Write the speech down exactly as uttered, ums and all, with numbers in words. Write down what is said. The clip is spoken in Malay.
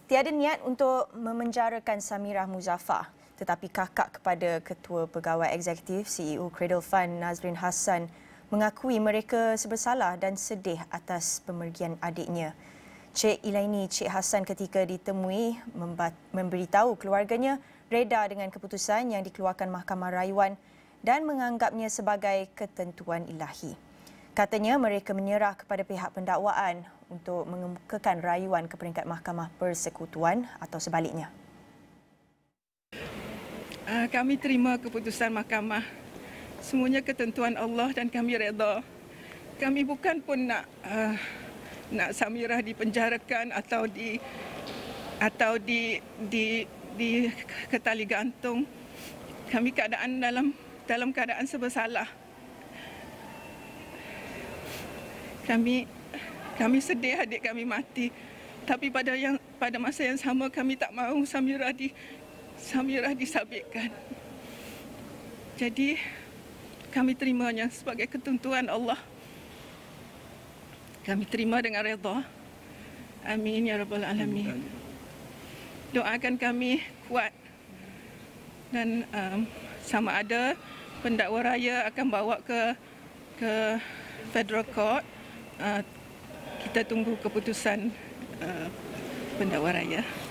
Tiada niat untuk memenjarakan Samirah Muzaffar, tetapi kakak kepada Ketua Pegawai Eksekutif C E O Cradle Fund Nazrin Hassan mengakui mereka sebersalah dan sedih atas pemergian adiknya. Cik Elaini Cik Hassan ketika ditemui memberitahu keluarganya reda dengan keputusan yang dikeluarkan Mahkamah Rayuan dan menganggapnya sebagai ketentuan ilahi. Katanya mereka menyerah kepada pihak pendakwaan untuk mengemukakan rayuan ke peringkat Mahkamah Persekutuan atau sebaliknya. Uh, kami terima keputusan mahkamah. Semuanya ketentuan Allah dan kami redha. Kami bukan pun nak uh, nak Samirah dipenjarakan atau di atau di di di ketali gantung. Kami keadaan dalam dalam keadaan sebersalah. Kami kami sedih adik kami mati, tapi pada yang pada masa yang sama kami tak mahu Samirah di Samirah disabitkan. Jadi kami terimanya sebagai ketentuan Allah. Kami terima dengan redha. Amin ya rabbal alamin. Doakan kami kuat dan um, sama ada pendakwa raya akan bawa ke ke Federal Court. Uh, kita tunggu keputusan uh, pendakwa raya.